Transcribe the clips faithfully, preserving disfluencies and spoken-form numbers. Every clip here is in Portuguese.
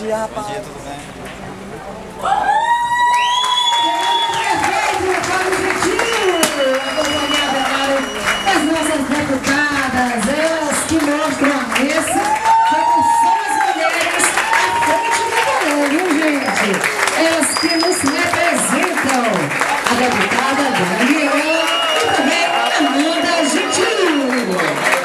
dia, rapaz. Bom dia, tudo bem? As nossas deputadas, elas que mostram a mesa como são as mulheres à frente do balão, viu, gente? Elas que nos representam, a deputada Daniela e também Amanda Gentil.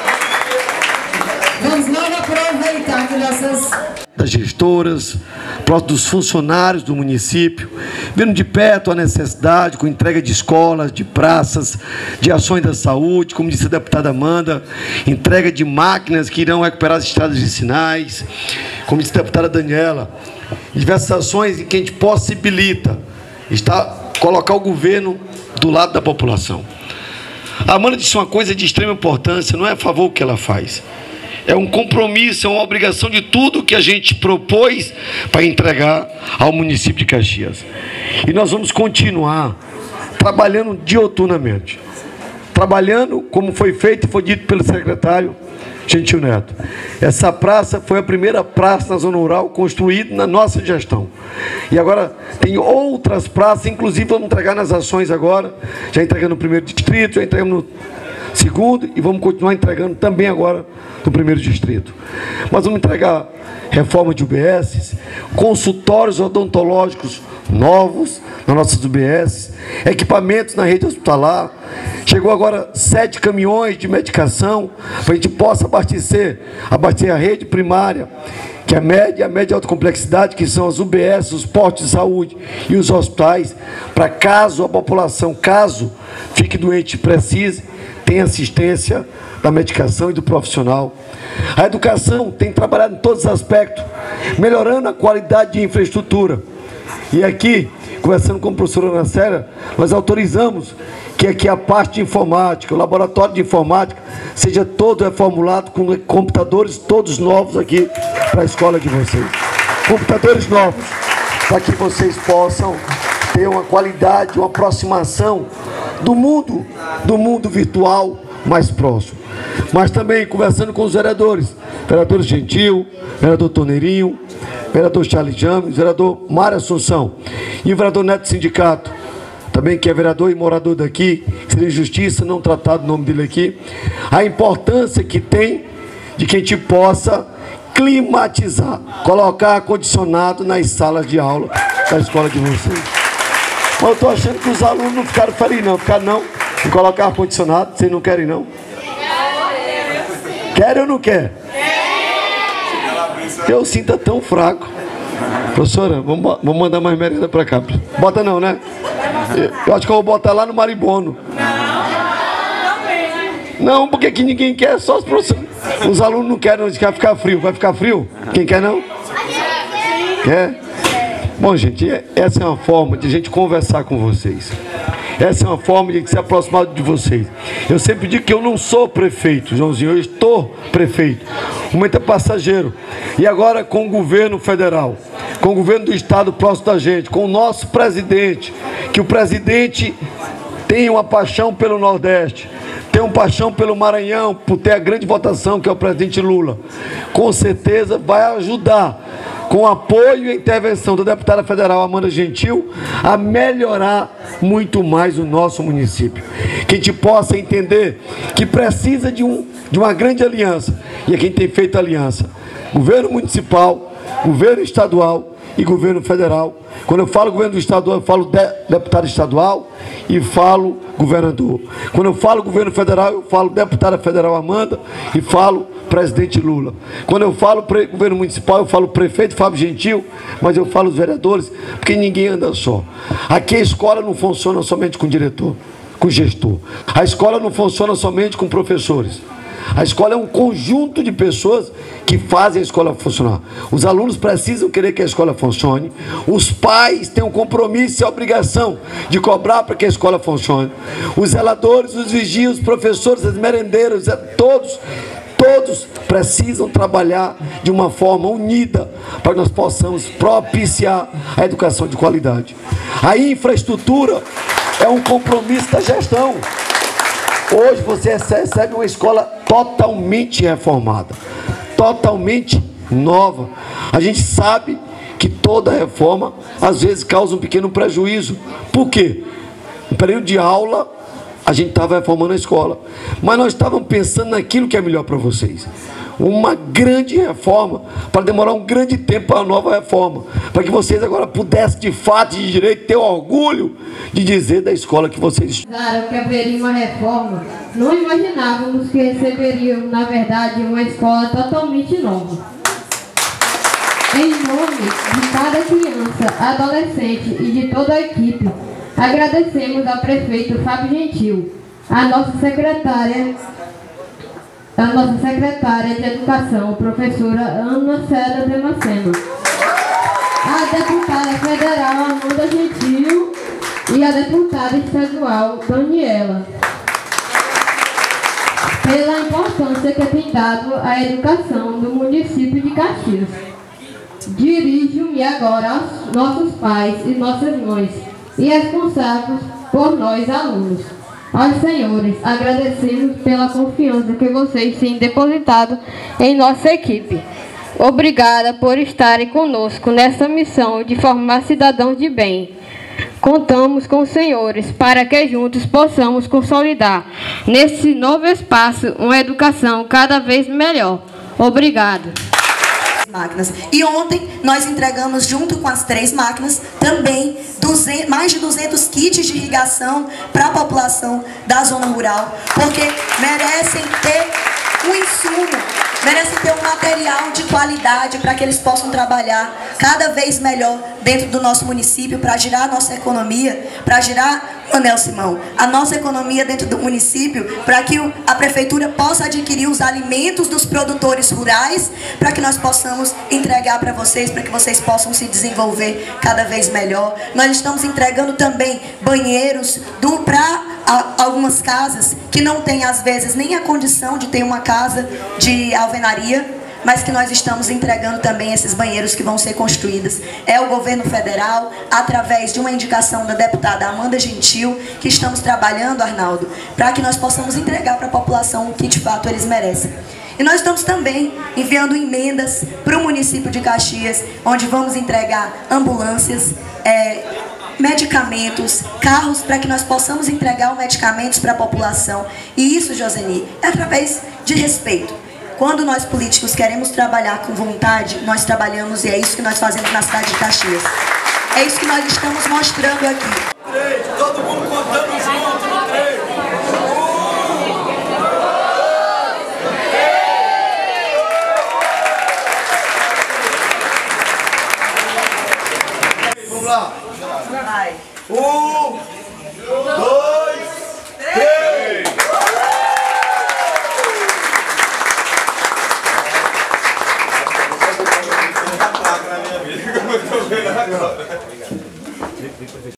Vamos logo aproveitar que nossas... das gestoras, próximo dos funcionários do município, vendo de perto a necessidade com entrega de escolas, de praças, de ações da saúde, como disse a deputada Amanda, entrega de máquinas que irão recuperar as estradas vicinais, como disse a deputada Daniela, diversas ações em que a gente possibilita está, colocar o governo do lado da população. A Amanda disse uma coisa de extrema importância, não é a favor o que ela faz. É um compromisso, é uma obrigação de tudo que a gente propôs para entregar ao município de Caxias. E nós vamos continuar trabalhando dioturnamente. Trabalhando como foi feito e foi dito pelo secretário Gentil Neto. Essa praça foi a primeira praça na zona rural construída na nossa gestão. E agora tem outras praças, inclusive vamos entregar nas ações agora, já entregando no primeiro distrito, já entregamos no segundo e vamos continuar entregando também agora no primeiro distrito. Mas vamos entregar reforma de U B S, consultórios odontológicos novos nas nossas U B S, equipamentos na rede hospitalar. Chegou agora sete caminhões de medicação para a gente possa abastecer, abastecer a rede primária, que é a média, a média alta complexidade, que são as U B S, os postos de saúde e os hospitais, para caso a população, caso fique doente e precise, tem assistência da medicação e do profissional. A educação tem trabalhado em todos os aspectos, melhorando a qualidade de infraestrutura. E aqui, conversando com a professora Ana Célia, nós autorizamos que aqui a parte de informática, o laboratório de informática, seja todo reformulado com computadores todos novos aqui para a escola de vocês. Computadores novos, para que vocês possam ter uma qualidade, uma aproximação do mundo, do mundo virtual mais próximo. Mas também conversando com os vereadores, vereador Gentil, vereador Torneirinho, vereador Charles James, vereador Mário Assunção e o vereador Neto Sindicato, também que é vereador e morador daqui, seria injustiça não tratar o nome dele aqui, a importância que tem de que a gente possa climatizar, colocar ar-condicionado nas salas de aula da escola de vocês. Mas eu estou achando que os alunos não ficaram felizes não, ficaram não, em colocar ar-condicionado, vocês não querem não? Querem ou não quer? Eu sinto tão fraco. Professora, vamos, vamos mandar mais merenda para cá. Bota não, né? Eu acho que eu vou botar lá no Maribono. Não, porque aqui ninguém quer, só os professores. Os alunos não querem, eles querem ficar frio. Vai ficar frio? Quem quer não? Quer? Bom, gente, essa é uma forma de a gente conversar com vocês. Essa é uma forma de se aproximar de vocês. Eu sempre digo que eu não sou prefeito, Joãozinho, eu estou prefeito. O momento é passageiro. E agora com o governo federal, com o governo do estado próximo da gente, com o nosso presidente, que o presidente tem uma paixão pelo Nordeste, tem uma paixão pelo Maranhão, por ter a grande votação que é o presidente Lula. Com certeza vai ajudar, com apoio e intervenção da deputada federal Amanda Gentil, a melhorar muito mais o nosso município. Que a gente possa entender que precisa de, um, de uma grande aliança. E aqui a gente tem feito aliança. Governo municipal, governo estadual e governo federal. Quando eu falo governo estadual, eu falo de, deputado estadual e falo governador. Quando eu falo governo federal, eu falo deputada federal Amanda e falo presidente Lula. Quando eu falo pre, governo municipal, eu falo prefeito Fábio Gentil, mas eu falo os vereadores, porque ninguém anda só. Aqui a escola não funciona somente com diretor, com gestor. A escola não funciona somente com professores. A escola é um conjunto de pessoas que fazem a escola funcionar. Os alunos precisam querer que a escola funcione. Os pais têm um compromisso e a obrigação de cobrar para que a escola funcione. Os zeladores, os vigios, os professores, as merendeiras, todos, todos precisam trabalhar de uma forma unida para que nós possamos propiciar a educação de qualidade. A infraestrutura é um compromisso da gestão. Hoje você recebe uma escola totalmente reformada, totalmente nova. A gente sabe que toda reforma, às vezes, causa um pequeno prejuízo. Por quê? No período de aula, a gente estava reformando a escola, mas nós estávamos pensando naquilo que é melhor para vocês. Uma grande reforma, para demorar um grande tempo para a nova reforma, para que vocês agora pudessem, de fato, de direito, ter orgulho de dizer da escola que vocês... Claro que haveria uma reforma. Não imaginávamos que receberíamos, na verdade, uma escola totalmente nova. Em nome de cada criança, adolescente e de toda a equipe, agradecemos ao prefeito Fábio Gentil, a nossa secretária, a nossa secretária de Educação, professora Ana Célia Damasceno, a deputada federal Amanda Gentil e a deputada estadual Daniela, pela importância que tem dado à educação do município de Caxias. Dirijo-me agora aos nossos pais e nossas mães e responsáveis por nós alunos. Aos senhores, agradecemos pela confiança que vocês têm depositado em nossa equipe. Obrigada por estarem conosco nessa missão de formar cidadãos de bem. Contamos com os senhores para que juntos possamos consolidar nesse novo espaço uma educação cada vez melhor. Obrigado. Máquinas. E ontem nós entregamos, junto com as três máquinas, também duzentos, mais de duzentos kits de irrigação para a população da zona rural, porque merecem ter um insumo, merecem ter um material de qualidade para que eles possam trabalhar cada vez melhor dentro do nosso município, para girar a nossa economia, para girar, Manel Simão, a nossa economia dentro do município, para que a prefeitura possa adquirir os alimentos dos produtores rurais, para que nós possamos entregar para vocês, para que vocês possam se desenvolver cada vez melhor. Nós estamos entregando também banheiros para algumas casas que não têm, às vezes, nem a condição de ter uma casa de alvenaria, mas que nós estamos entregando também esses banheiros que vão ser construídos. É o governo federal, através de uma indicação da deputada Amanda Gentil, que estamos trabalhando, Arnaldo, para que nós possamos entregar para a população o que de fato eles merecem. E nós estamos também enviando emendas para o município de Caxias, onde vamos entregar ambulâncias, é, medicamentos, carros, para que nós possamos entregar os medicamentos para a população. E isso, Joseni, é através de respeito. Quando nós políticos queremos trabalhar com vontade, nós trabalhamos, e é isso que nós fazemos na cidade de Caxias. É isso que nós estamos mostrando aqui. Três, todo mundo contando junto no três. Um, vamos lá. Vai. Um, dois.